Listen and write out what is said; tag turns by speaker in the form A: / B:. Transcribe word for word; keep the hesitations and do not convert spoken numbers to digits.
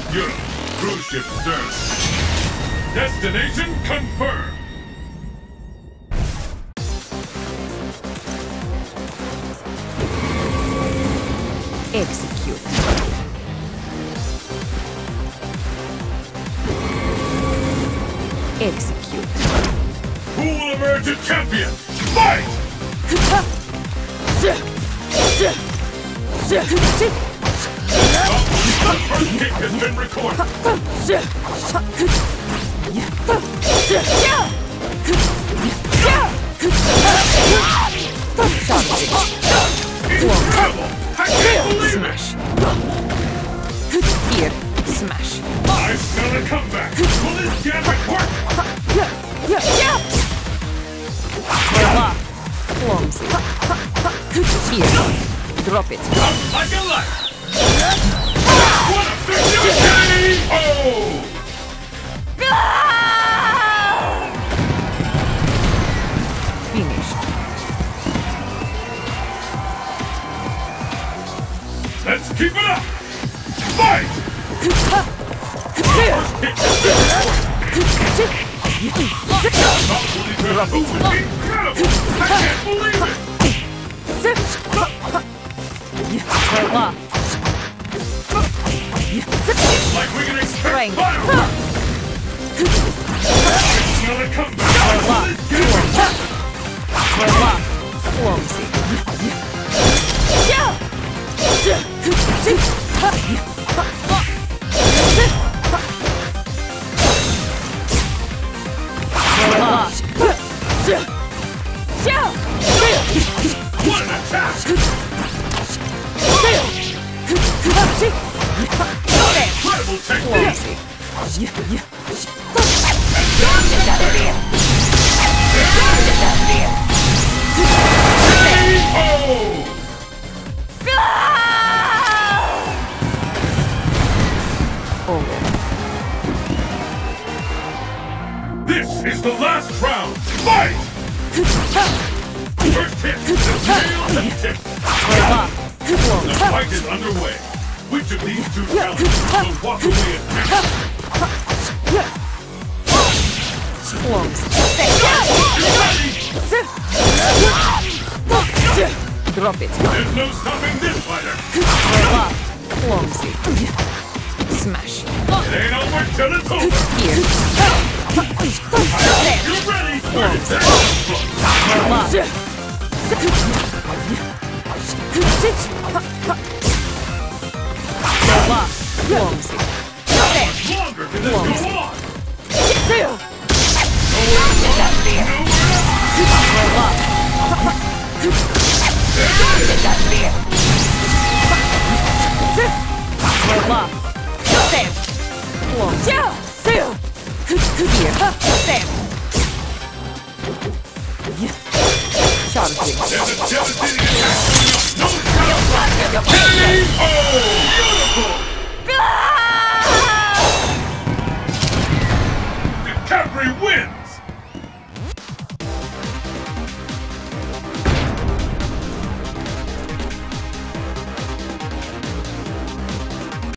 A: Europe. Cruise ship stern. Destination confirmed.
B: Execute. Execute.
A: Who will emerge a champion? Fight! The first kick has been recorded. Incredible! I can't believe it!
B: Here, smash.
A: I smell a comeback. Will this gambit work?
B: Voila. Clumsy. Here, drop it.
A: Up like a light. What a victory! K O!
B: Finished.
A: Let's keep it up! Fight! Incredible! I can't believe it!
B: Voila.
A: Like we can expect
B: Strength.
A: fireworks! Smell a comeback!
B: Voila.
A: Will this gambit work?
B: Voila. Clumsy. Voila.
A: What an attack! Incredible technique!
B: Clumsy.
A: K O!
B: Over.
A: This is the last round! Fight! First hit, the tail has tipped.
B: Voila.
A: The
B: Clumsy.
A: fight is underway. Which of these two challengers will walk away at next?
B: Clumsy. Drop it.
A: There's no stopping this fighter!
B: Voila. Clumsy. Smash.
A: It ain't over till it's over!
B: Here.
A: You ready? thirty seconds!
B: Voila. Voila. Clumsy.
A: How longer can this
B: Clumsy.
A: go on?
B: Voila. Stamp. Clumsy. Here. Stamp. Charging.
A: There's a devastating attack! No counter! K O! Beautiful! Capri wins!